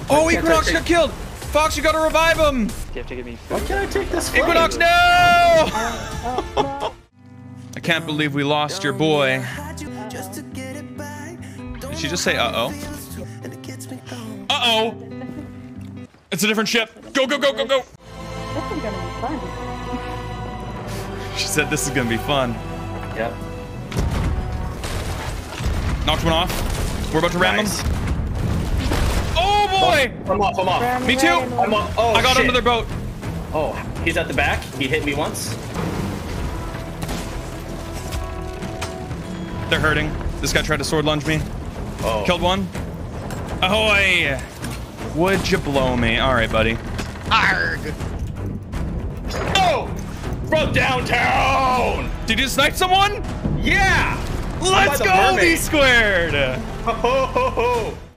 Oh, Equinox got killed. Fox, you gotta revive him. You have to give me food. Why can't I take this flame? Equinox, no! I can't believe we lost your boy. Did she just say uh-oh? Uh-oh! It's a different ship. Go, go, go, go, go! This is gonna be fun. She said this is gonna be fun. Yep. Knocked one off. We're about to ram him. Oh boy! I'm off. Me too! I'm off. Oh, I got shit. under their boat. Oh, he's at the back. He hit me once. They're hurting. This guy tried to sword lunge me. Oh. Killed one. Ahoy! Would you blow me? All right, buddy. Arg! Oh! From downtown! Did you snipe someone? Yeah! Let's go, B squared! Ho, ho, ho, ho.